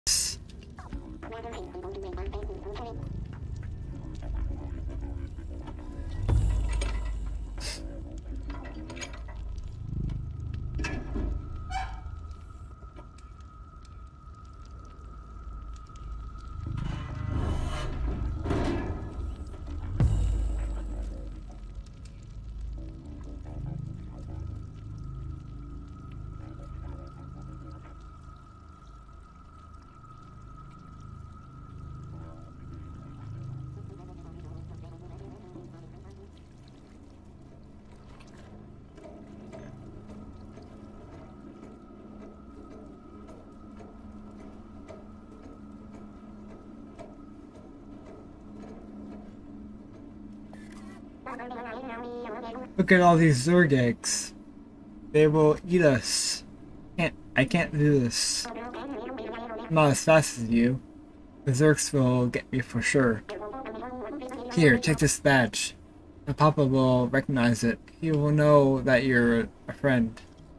Look at all these Zerg eggs. They will eat us. I can't do this. I'm not as fast as you. The Zergs will get me for sure. Here, take this badge. My papa will recognize it. He will know that you're a friend.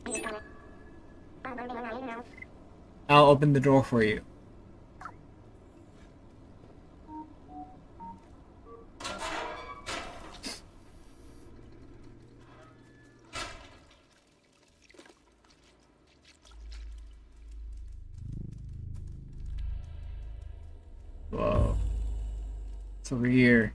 I'll open the door for you. Whoa. It's over here.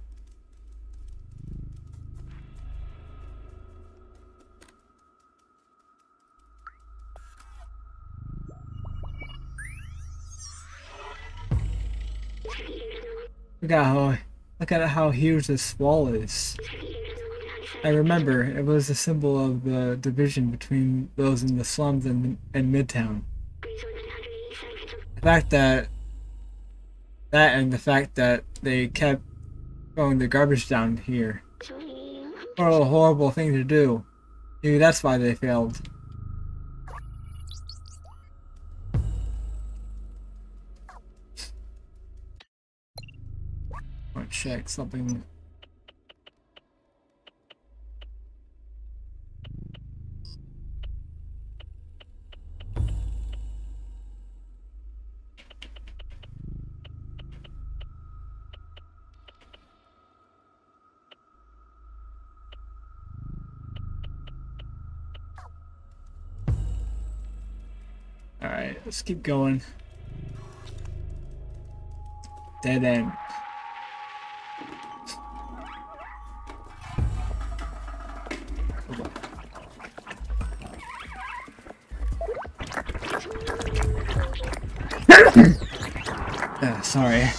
Look at how huge this wall is. I remember, it was a symbol of the division between those in the slums and Midtown. The fact that the fact that they kept throwing the garbage down here. What a horrible thing to do. Maybe that's why they failed. I'll check something. Alright, let's keep going. Dead end. Sorry.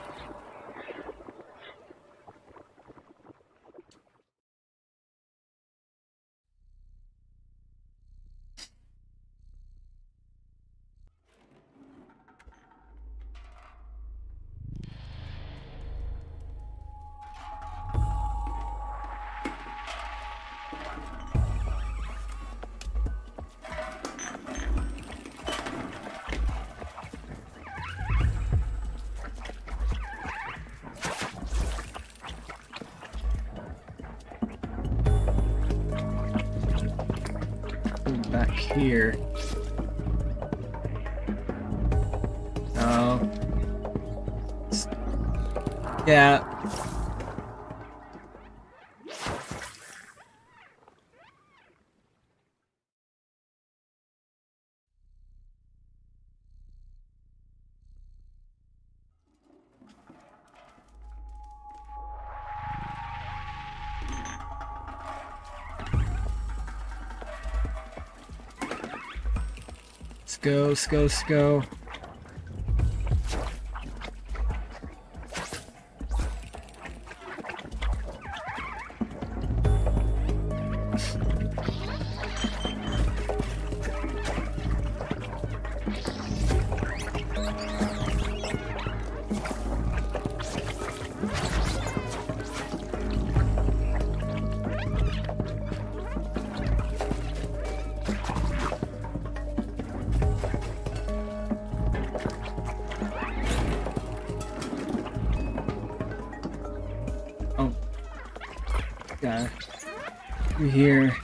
Back here. Oh. Yeah. Let's go. Yeah. We're here.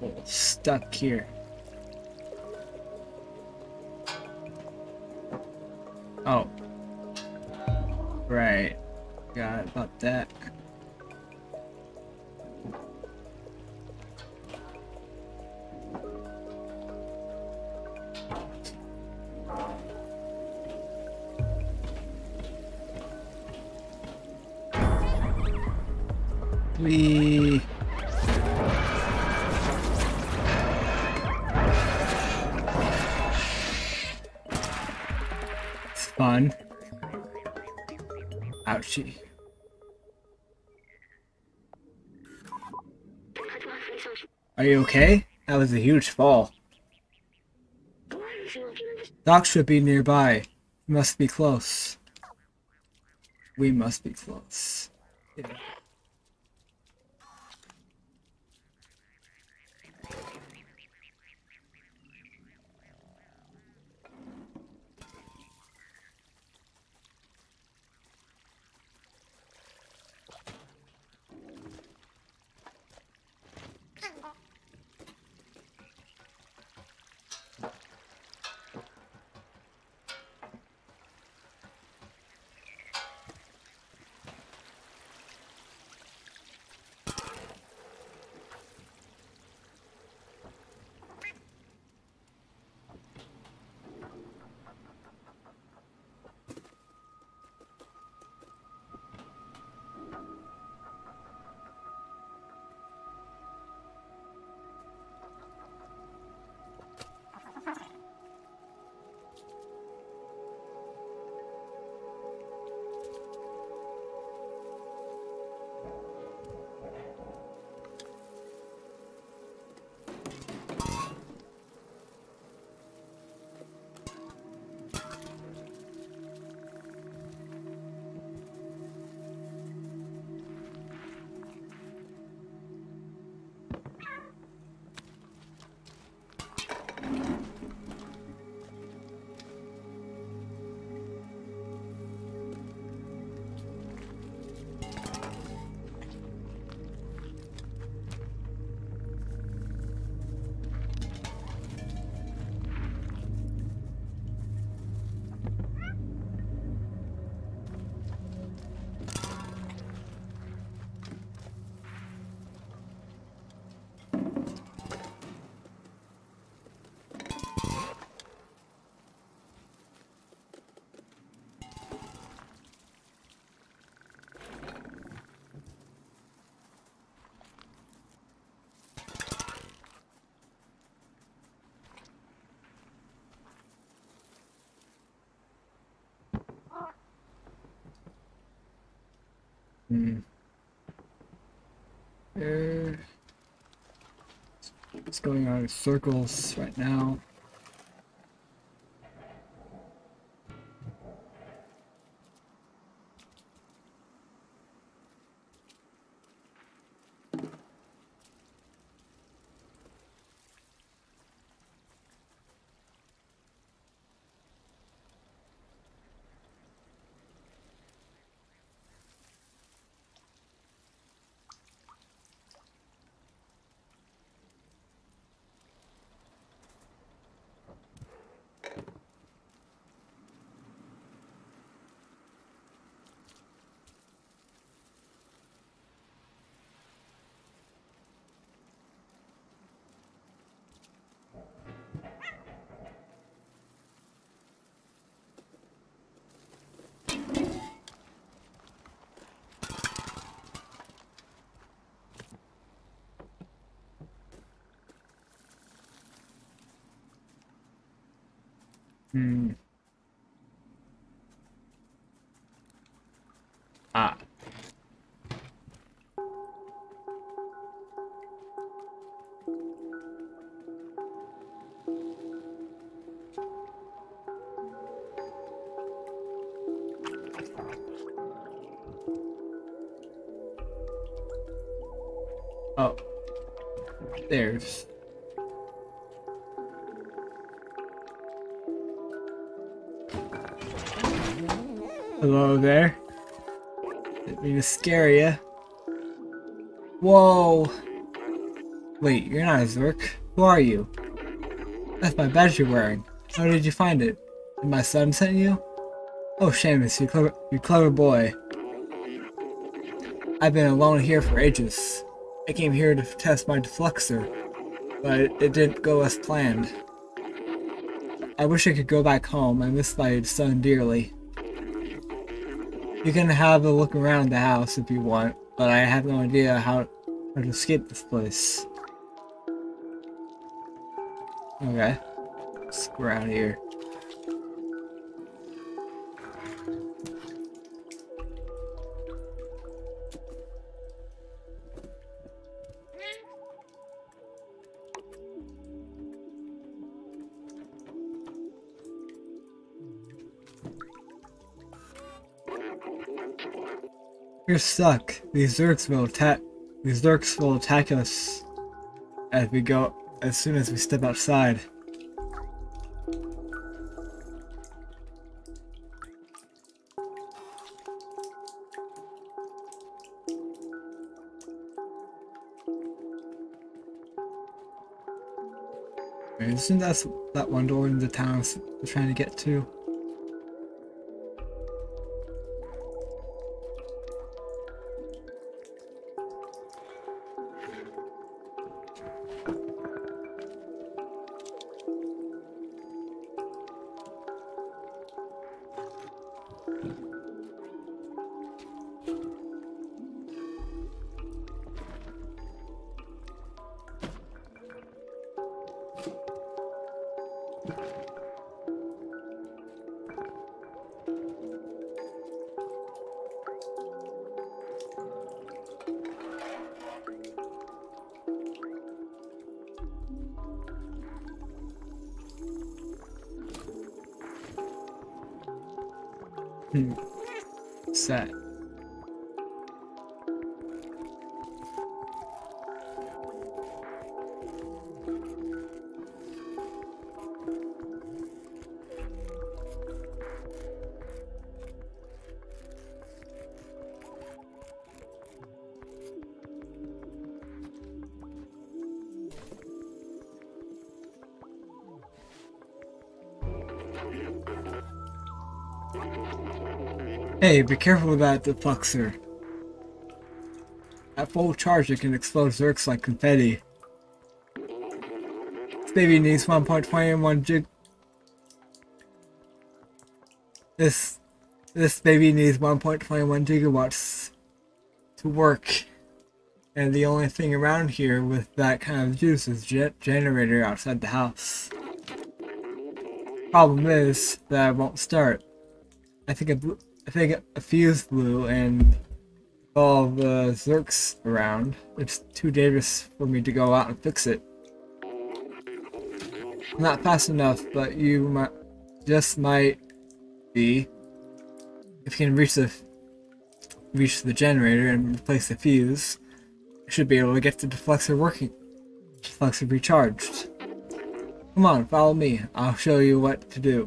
Oh, stuck here. Oh. Right. Forgot about that. We It's fun. Ouchie. Are you okay? That was a huge fall. Doc should be nearby. We must be close. We must be close. Yeah. It's going on in circles right now. Ah. Oh. There's... Hello there. Didn't mean to scare you. Whoa. Wait, you're not a Zerk. Who are you? That's my badge you're wearing. How did you find it? Did my son send you? Oh, Seamus, you clever boy. I've been alone here for ages. I came here to test my defluxer, but it didn't go as planned. I wish I could go back home. I miss my son dearly. You can have a look around the house if you want, but I have no idea how to escape this place. Okay, let's go around here. You're stuck. These Zerks will attack us as soon as we step outside. Isn't that one door in the town we're trying to get to? Set. Hey, be careful with that defluxer. At full charge, it can explode Zerks like confetti. This baby needs 1.21 gig. This baby needs 1.21 gigawatts to work, and the only thing around here with that kind of juice is generator outside the house. Problem is that it won't start. I think a fuse blew, and all the Zerks around, it's too dangerous for me to go out and fix it. Not fast enough, but you might be. If you can reach the generator and replace the fuse, you should be able to get the defluxer working. Defluxer recharged. Come on, follow me. I'll show you what to do.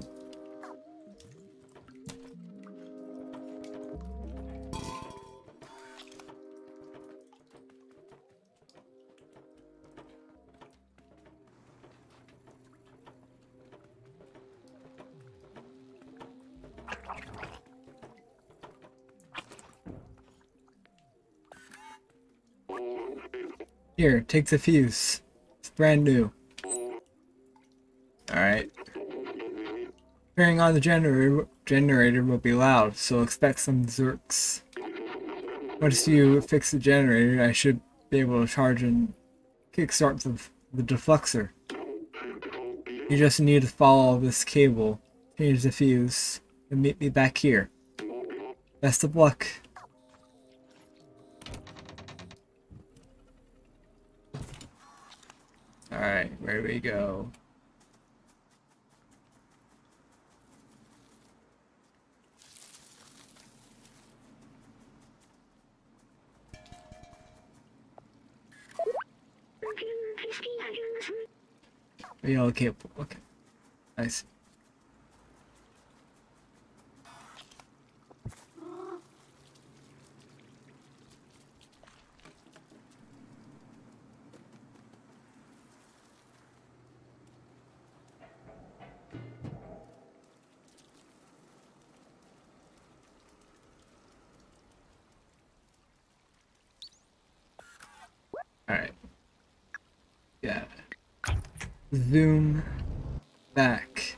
Here, take the fuse. It's brand new. Alright. Turning on the generator will be loud, so expect some Zerks. Once you fix the generator, I should be able to charge and kickstart the defluxer. You just need to follow this cable, change the fuse, and meet me back here. Best of luck. Alright, where do we go? Yellow cable, okay. I see. zoom back.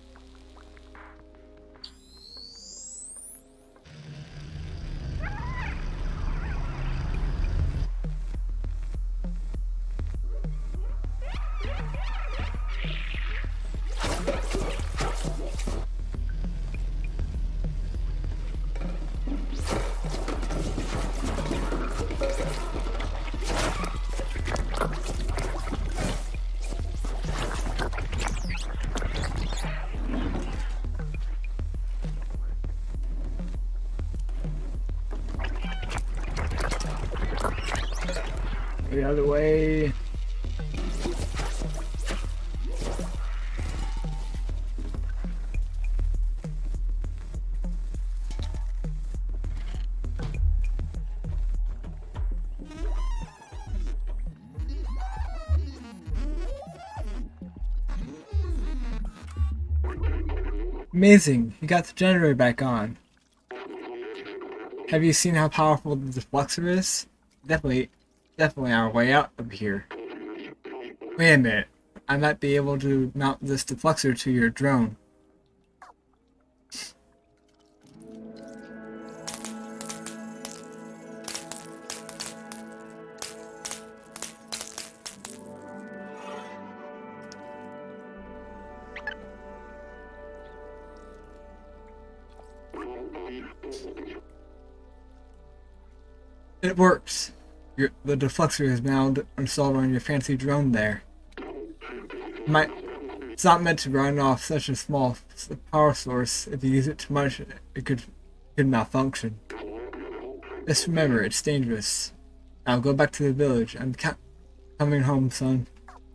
The other way. Amazing, you got the generator back on. Have you seen how powerful the deflector is? Definitely our way out of here. Wait a minute, I might be able to mount this deflector to your drone. It works. The deflector is now installed on your fancy drone there. It's not meant to run off such a small power source. If you use it too much, it could malfunction. Just remember, it's dangerous. Now go back to the village. I'm coming home, son.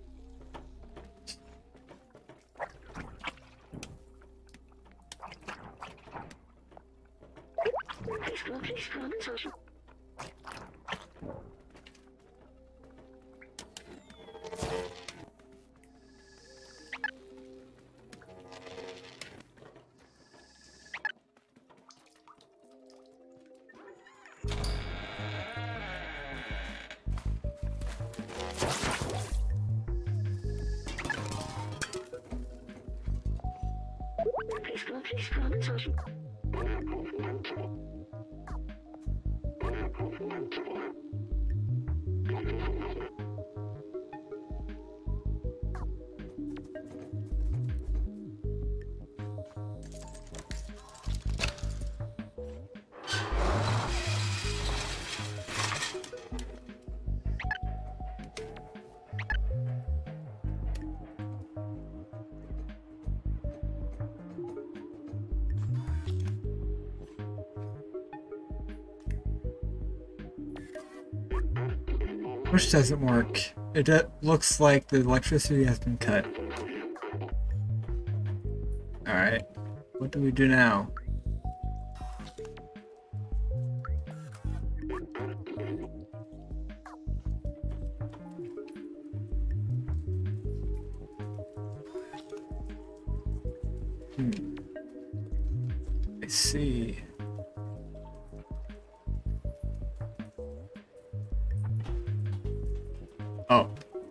Which doesn't work. It looks like the electricity has been cut. Alright, what do we do now? I see. Oh.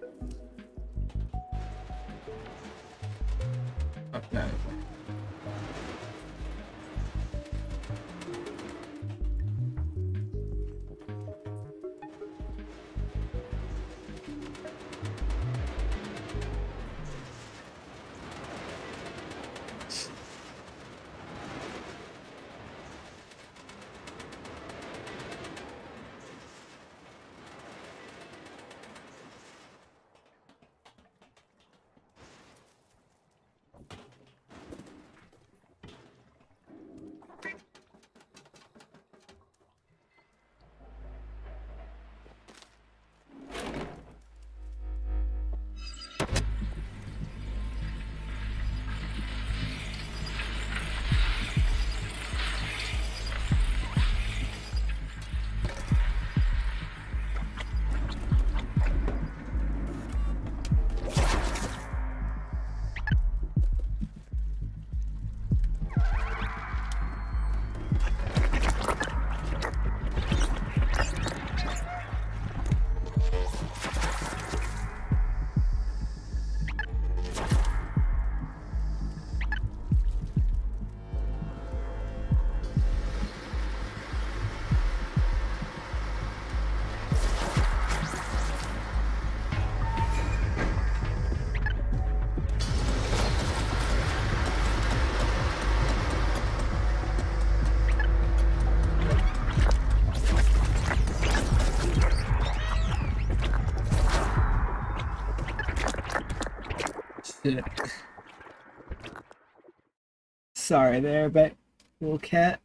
Up that way. Shit. Sorry there, but little cat.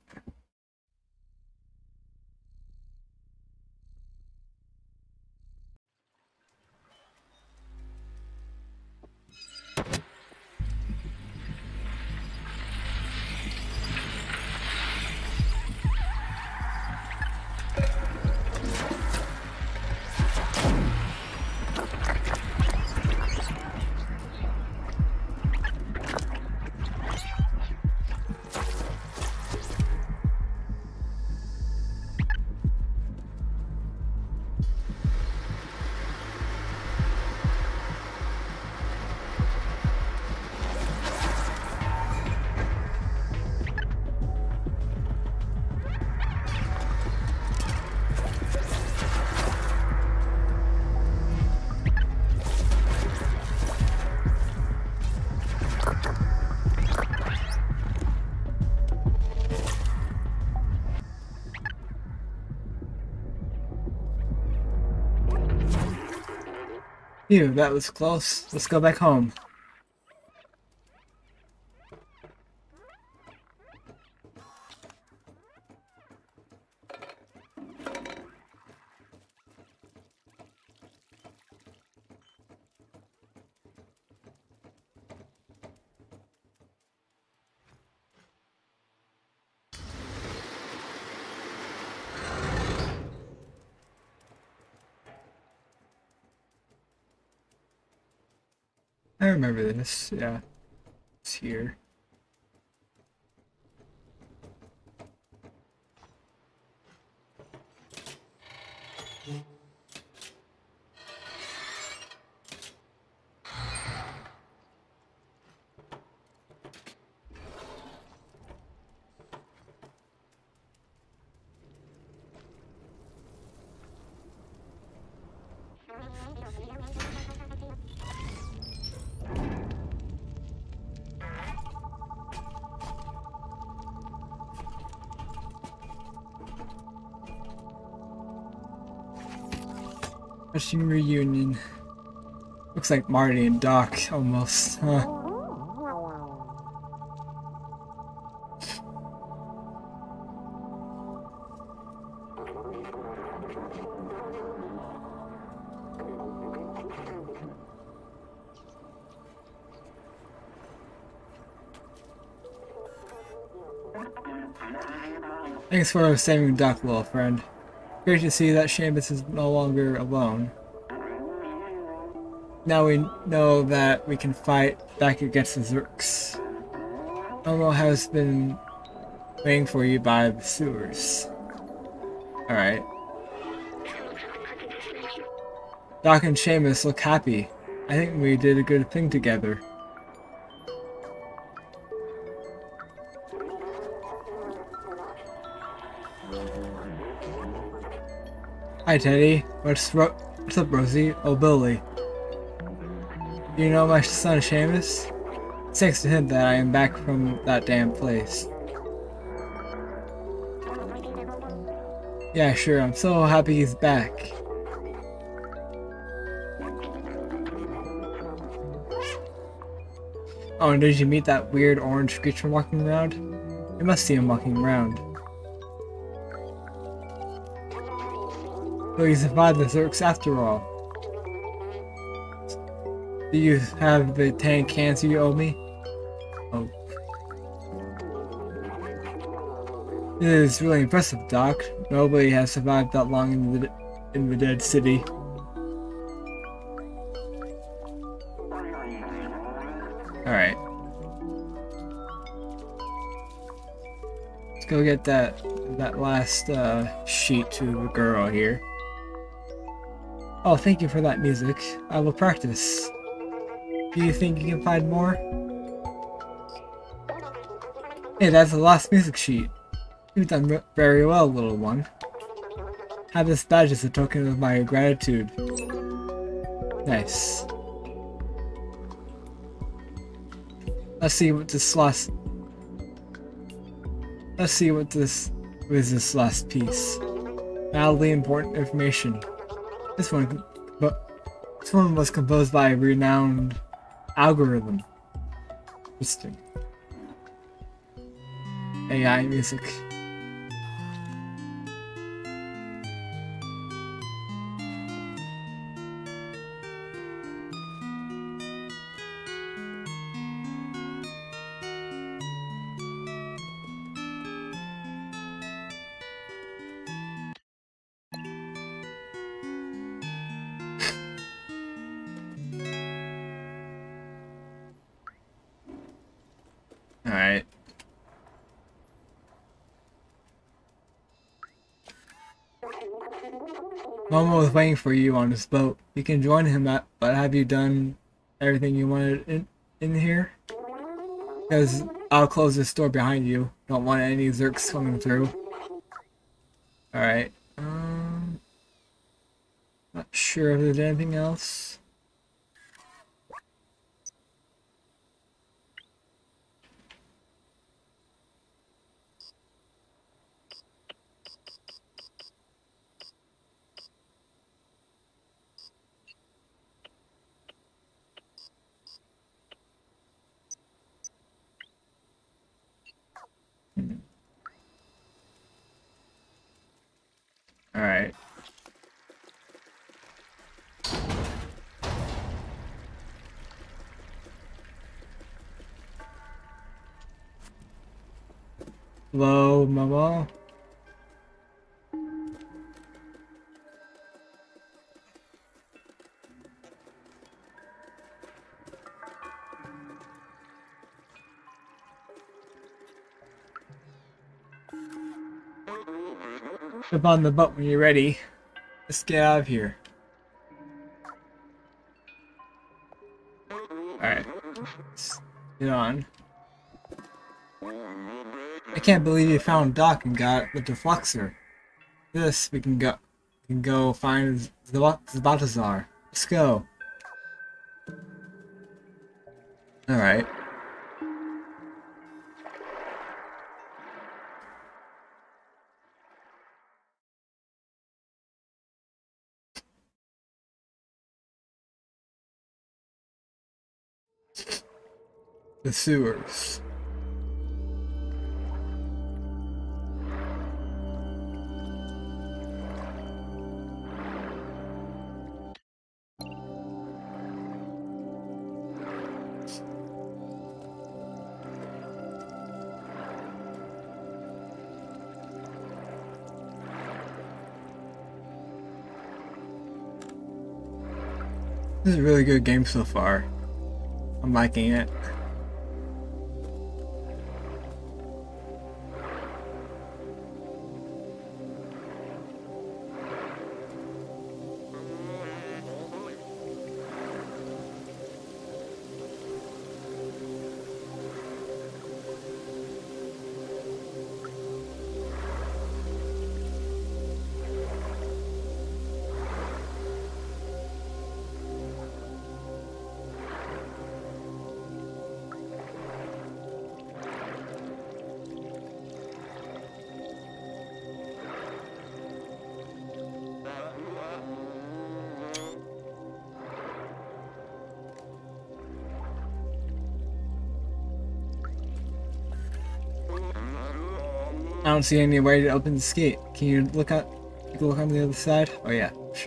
Phew, that was close. Let's go back home. I remember this, yeah. It's here. Rushing reunion. Looks like Marty and Doc, almost, huh? Thanks for saving Doc, little friend. Great to see that Seamus is no longer alone. Now we know that we can fight back against the Zurks. Elmo has been waiting for you by the sewers. Alright. Doc and Seamus look happy. I think we did a good thing together. Hi Teddy, what's up Rosie? Oh Billy. You know my son Seamus? It's thanks to him that I am back from that damn place. Yeah sure, I'm so happy he's back. Oh, and did you meet that weird orange creature walking around? You must see him walking around. So you survived the Zurks after all. Do you have the 10 cans you owe me? Oh. It is really impressive, Doc. Nobody has survived that long in the dead city. Alright. Let's go get that last sheet to the girl here. Oh, thank you for that music. I will practice. Do you think you can find more? Hey, that's the last music sheet. You've done very well, little one. Have this badge as a token of my gratitude. Nice. Let's see what this last piece. Mildly important information. This one was composed by a renowned Algorithm. Interesting. AI music. Alright. Momo was waiting for you on his boat. You can join him, but have you done everything you wanted in here? Because I'll close this door behind you. Don't want any Zerks coming through. Alright. Not sure if there's anything else. Alright. Hello, Momo. Jump on the boat when you're ready. Let's get out of here. Alright. Let's get on. I can't believe you found Doc and got the defluxer. This we can go find Balthazar. Let's go. Alright. The sewers. This is a really good game so far. I'm liking it. I don't see any way to open this gate. Can you look out? You can look on the other side? Oh yeah, sure.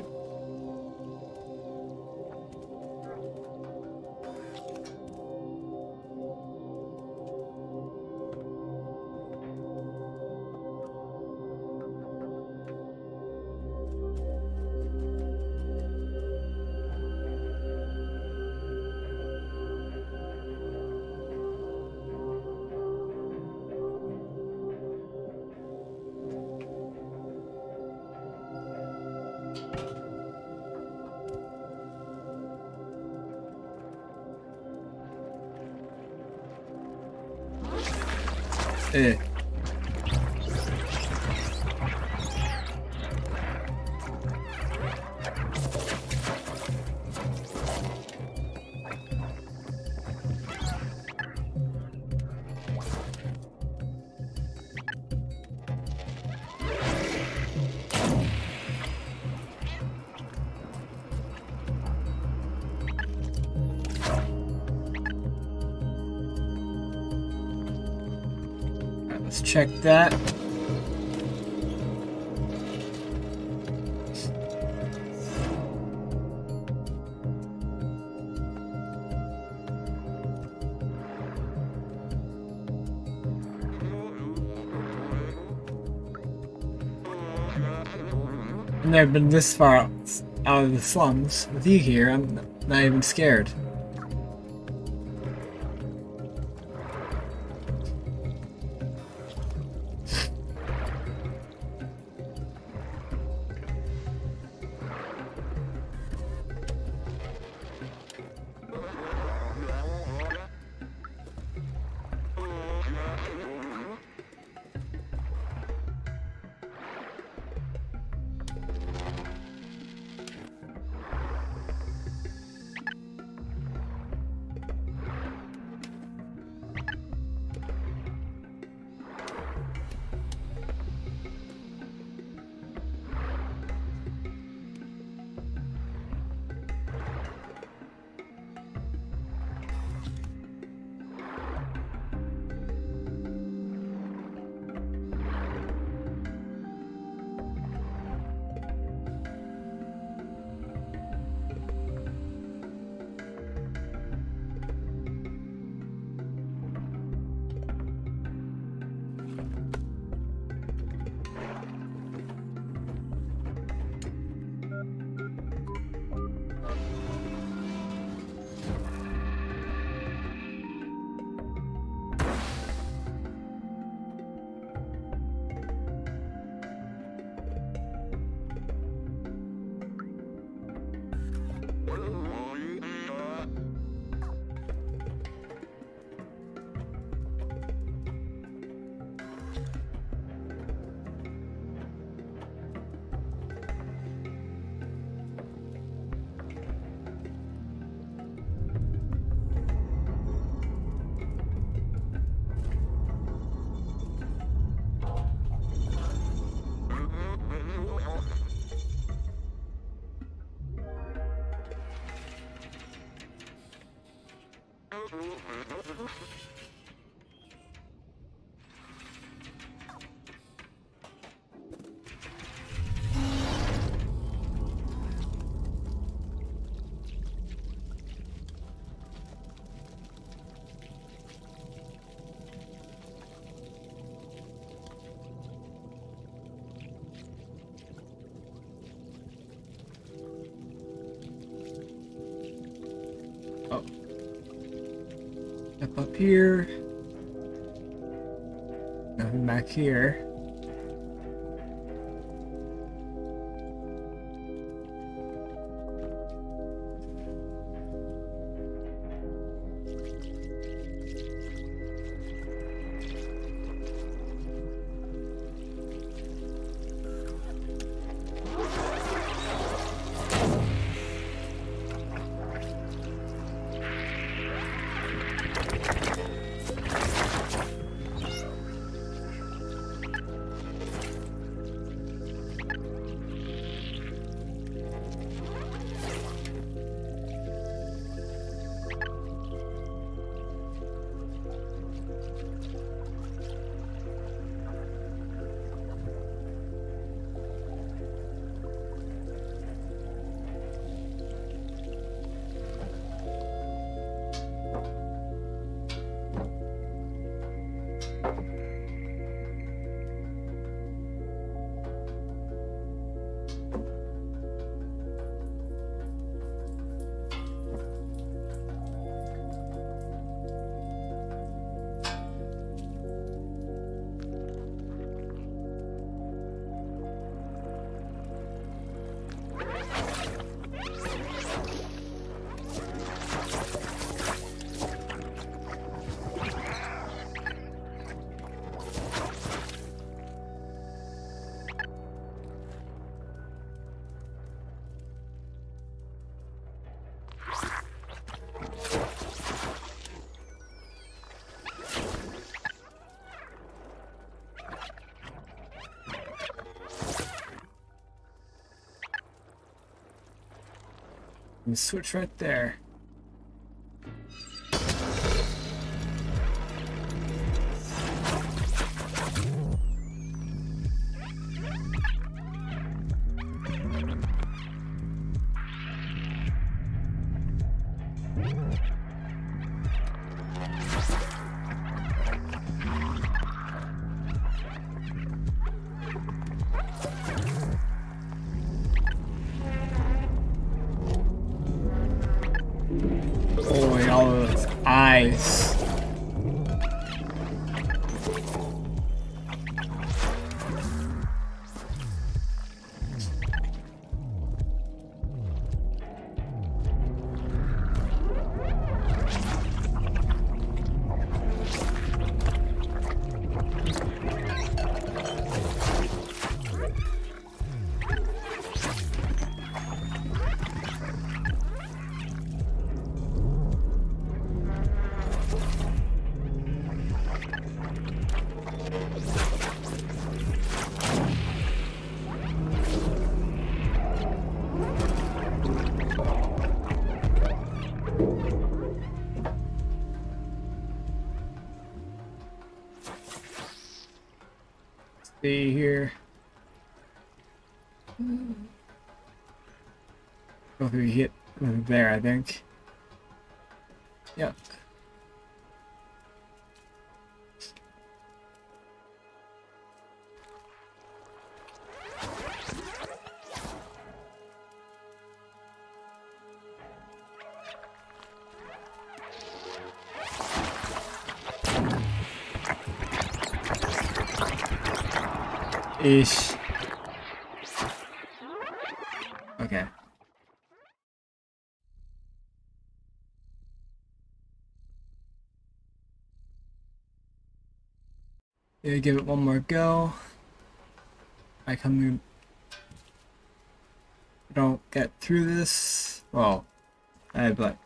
Eh. Let's check that. I've never been this far out of the slums. With you here, I'm not even scared. Oh. Step up here. Nothing back here. And switch right there. Oh, all those eyes. See here. Go through hit there, I think. Yep. Ish. Okay. Yeah, give it one more go. I don't get through this. Well, but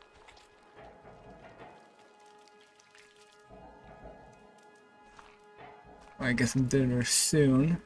I guess I'm dinner soon.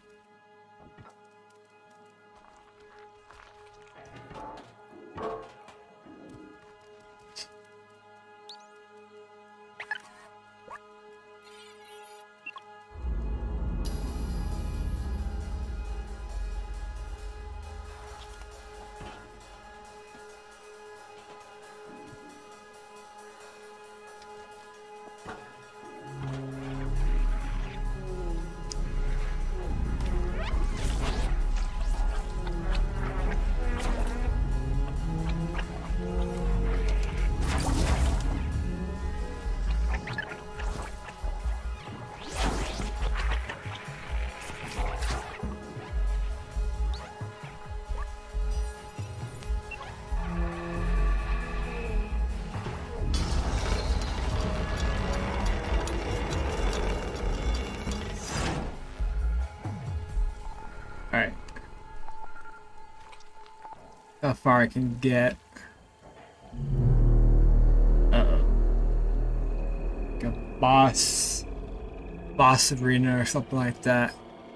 Alright. How far I can get. Uh-oh. Like a boss arena or something like that.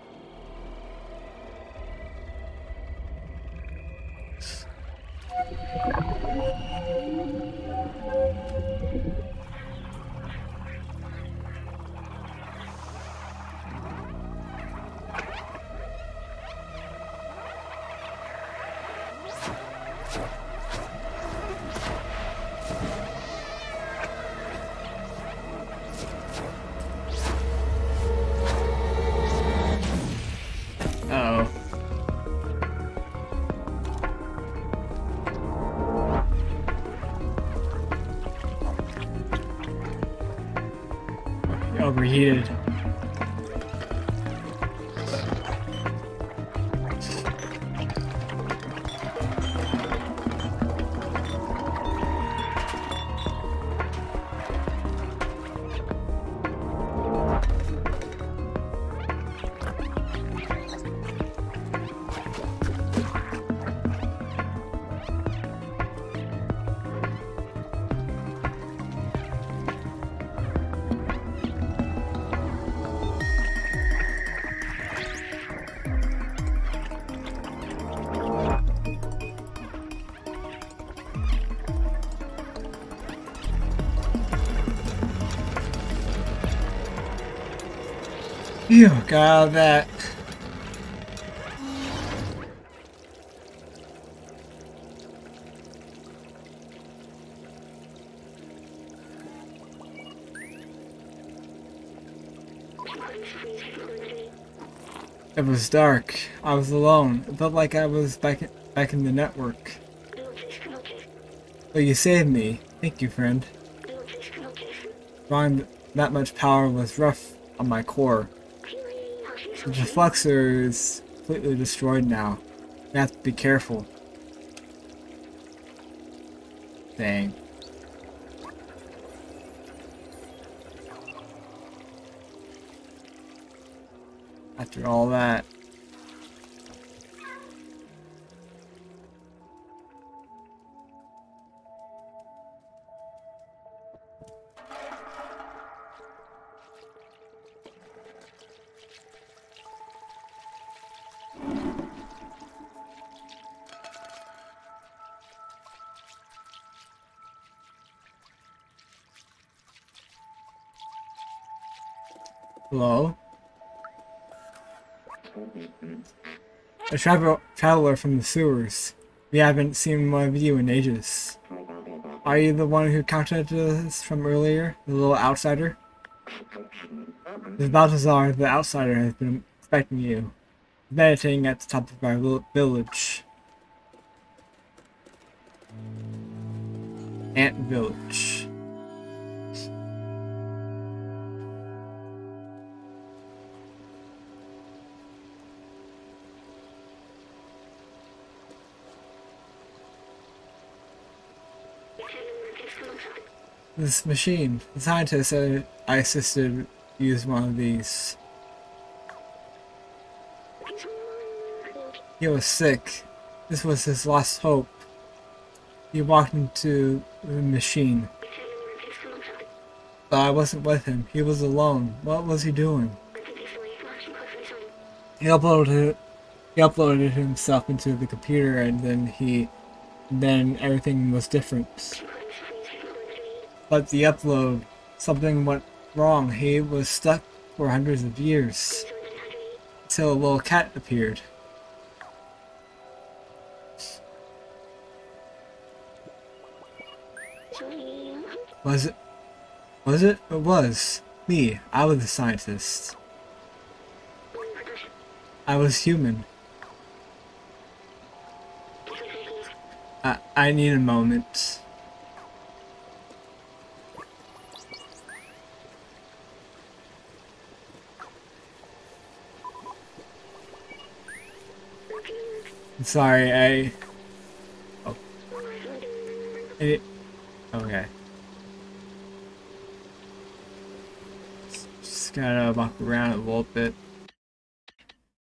Uh-oh. Overheated. Phew, got out of that. It was dark. I was alone. It felt like I was back in the network. But you saved me. Thank you, friend. Drawing that much power was rough on my core. The deflexor is completely destroyed now. I have to be careful. Dang. After all that. Hello? A traveler from the sewers. We haven't seen one of you in ages. Are you the one who contacted us from earlier? The little outsider? Miss Balthazar, the outsider, has been expecting you. Meditating at the top of our village. Ant Village. This machine. The scientist said I assisted use one of these. He was sick. This was his last hope. He walked into the machine. But I wasn't with him. He was alone. What was he doing? He uploaded himself into the computer, and then everything was different. But the upload, something went wrong. He was stuck for hundreds of years. Until a little cat appeared. Was it? It was. Me. I was the scientist. I was human. I need a moment. I'm sorry, oh. Okay. Just gotta walk around a little bit.